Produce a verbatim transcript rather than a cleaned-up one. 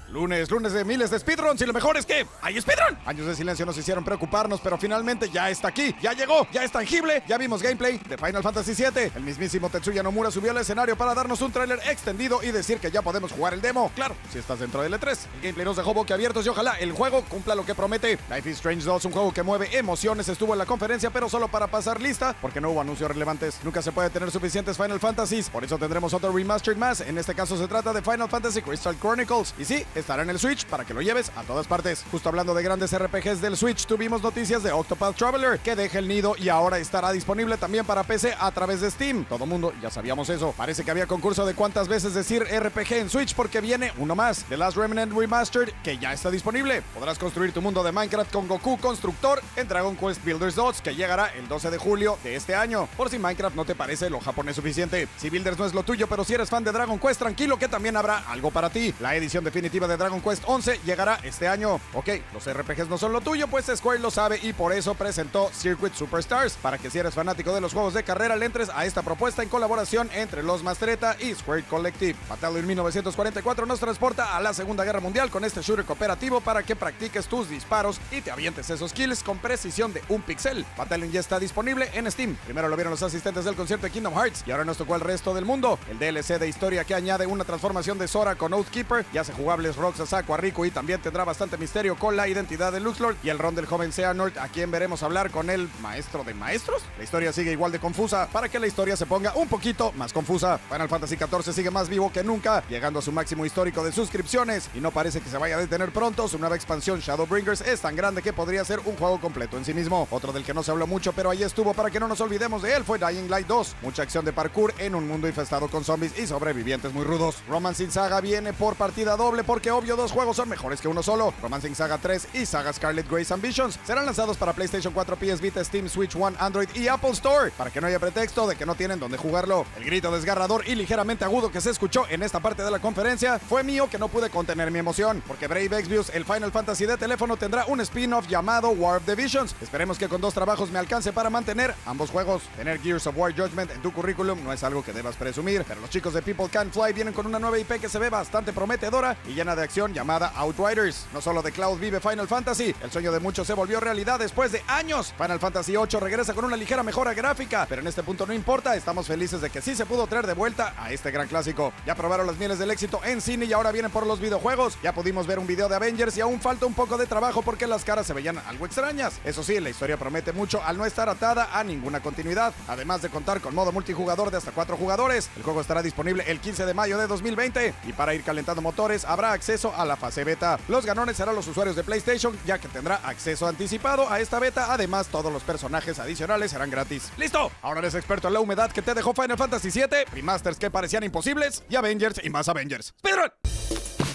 Lunes, lunes de miles de speedruns y lo mejor es que hay speedrun. Años de silencio nos hicieron preocuparnos, pero finalmente ya está aquí, ya llegó, ya es tangible, ya vimos gameplay de Final Fantasy siete. El mismísimo Tetsuya Nomura subió al escenario para darnos un tráiler extendido y decir que ya podemos jugar el demo. Claro, si estás dentro del E tres. El gameplay nos dejó boquiabiertos y ojalá el juego cumpla lo que promete. Life is Strange dos, un juego que mueve emociones, estuvo en la conferencia, pero solo para pasar lista, porque no hubo anuncios relevantes. Nunca se puede tener suficientes Final Fantasies, por eso tendremos otro remastered más. En este caso se trata de Final Fantasy Crystal Chronicles. Y sí, estará en el Switch para que lo lleves a todas partes. Justo hablando de grandes R P Gs del Switch, tuvimos noticias de Octopath Traveler, que deja el nido y ahora estará disponible también para P C a través de Steam. Todo mundo ya sabíamos eso. Parece que había concurso de cuántas veces decir R P G en Switch porque viene uno más. The Last Remnant Remastered, que ya está disponible. Podrás construir tu mundo de Minecraft con Goku Constructor en Dragon Quest Builders dos, que llegará el doce de julio de este año. Por si Minecraft no te parece lo japonés suficiente. Si Builders no es lo tuyo, pero si eres fan de Dragon Quest, tranquilo que también habrá algo para ti. La edición definitiva de Dragon Quest once llegará este año. Ok, los R P Gs no son lo tuyo, pues Square lo sabe y por eso presentó Circuit Superstars, para que si eres fanático de los juegos de carrera le entres a esta propuesta en colaboración entre los Mastretta y Square Collective. Battalion mil novecientos cuarenta y cuatro nos transporta a la Segunda Guerra Mundial con este shooter cooperativo para que practiques tus disparos y te avientes esos kills con precisión de un pixel. Battalion ya está disponible en Steam. Primero lo vieron los asistentes del concierto de Kingdom Hearts y ahora nos tocó al resto del mundo. El D L C de historia que añade una transformación de Sora con Oathkeeper, ya hace jugables Rox, Asako, a Riku y también tendrá bastante misterio con la identidad de Luxlord y el ron del joven Xehanort, a quien veremos hablar con el maestro de maestros. La historia sigue igual de confusa para que la historia se ponga un poquito más confusa. Final Fantasy catorce sigue más vivo que nunca, llegando a su máximo histórico de suscripciones y no parece que se vaya a detener pronto. Su nueva expansión Shadowbringers es tan grande que podría ser un juego completo en sí mismo. Otro del que no se habló mucho, pero ahí estuvo para que no nos olvidemos de él, fue Dying Light dos. Mucha acción de parkour en un mundo infestado con zombies y sobrevivientes muy rudos. Romancing Saga viene por partida doble porque obvio dos juegos son mejores que uno solo. Romancing Saga tres y Saga Scarlet Grace Ambitions serán lanzados para PlayStation cuatro, P S Vita, Steam, Switch One, Android y Apple Store, para que no haya pretexto de que no tienen dónde jugarlo. El grito desgarrador y ligeramente agudo que se escuchó en esta parte de la conferencia fue mío, que no pude contener mi emoción, porque Brave Exvius, el Final Fantasy de teléfono, tendrá un spin-off llamado War of the Visions. Esperemos que con dos trabajos me alcance para mantener ambos juegos. Tener Gears of War Judgment en tu currículum no es algo que debas presumir, pero los chicos de People Can Fly vienen con una nueva I P que se ve bastante prometedora y llena de acción llamada Outriders. No solo de Cloud vive Final Fantasy, el sueño de muchos se volvió realidad después de años. Final Fantasy ocho regresa con una ligera mejora gráfica, pero en este punto no importa, estamos felices de que sí se pudo traer de vuelta a este gran clásico. Ya probaron las mieles del éxito en cine y ahora vienen por los videojuegos. Ya pudimos ver un video de Avengers y aún falta un poco de trabajo porque las caras se veían algo extrañas. Eso sí, la historia promete mucho al no estar atada a ninguna continuidad, además de contar con modo multijugador de hasta cuatro jugadores. El juego estará disponible el quince de mayo de dos mil veinte y para ir calentando motores habrá acceso a la fase beta. Los ganones serán los usuarios de PlayStation, ya que tendrá acceso anticipado a esta beta. Además, todos los personajes adicionales serán gratis. ¡Listo! Ahora eres experto en la humedad que te dejó Final Fantasy siete, remasters que parecían imposibles y Avengers y más Avengers. ¡Speedrun!